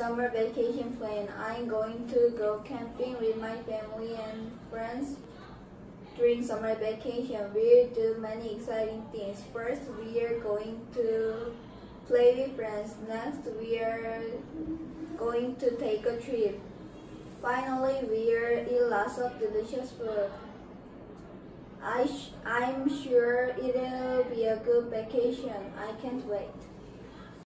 summer vacation plan. I'm going to go camping with my family and friends. During summer vacation, we'll do many exciting things. First, we are going to play with friends. Next, we are going to take a trip. Finally, we will eat lots of delicious food. I'm sure it'll be a good vacation. I can't wait.